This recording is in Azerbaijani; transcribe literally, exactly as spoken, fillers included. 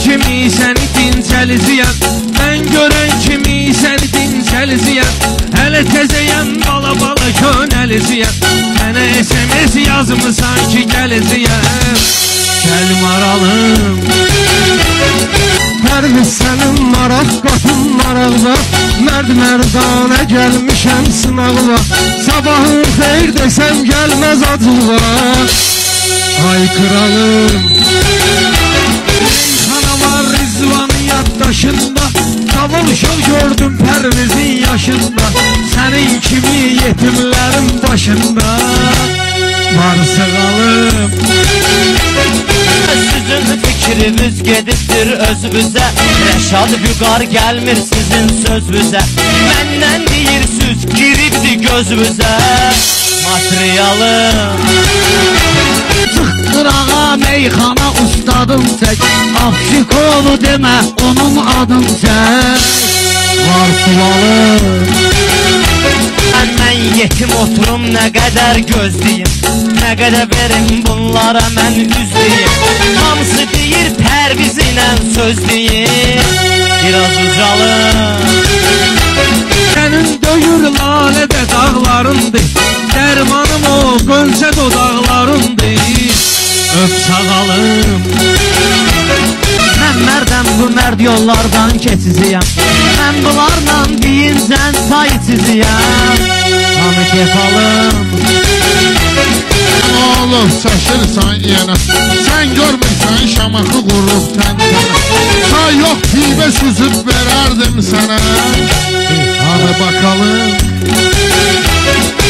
kimi səni dincəliziyəm, mən görən kimi səni dincəliziyəm. Hələ təzəyəm, bala bala könəliziyəm, mənə S M S yazmısan ki gəliziyəm. Gəl maralım, Pərviz sənin maraq qatın maraqla, mərd mərdanə gəlmişəm sınaqla. Sabahın xeyir desəm gəlməz acıqla. Ay kralım, Reyxana var Rizvanın yaddaşında, Davulşov gördüm Pərvizin yaşında, sənin kimi yetimlərin başında. Var sığalım, Sizin fikriniz gedibdir özünüzə, Rəşad Vüqar gəlmir sizin sözünüzə. Məndən deyirsiniz giribdi gözünüzə. Materialım qırağa meyxana ustadım çək, Afşikolu demə onun adın çək. Var sualım, Mən, mən yetim oturum nə qədər gözləyim, nə qədər verim bunlara mən üzləyim. Hamısı deyir Pərviz ilə sözləyim, biraz ucalım. sənin döyür lalədə dağlarındır, dərmanım o qönçə dodaqlarındır. Öp sağalım, Mən mərdəm bu mərd yollardan keçiziyəm, mən bunlarla deyincən say çiziyəm. Hamı kefalım oğlum şaşırsan yenə, sən görmürsən şamaxı qurub təntənə. Say yox pivə süzüb verərdim sənə. Hadi bakalım.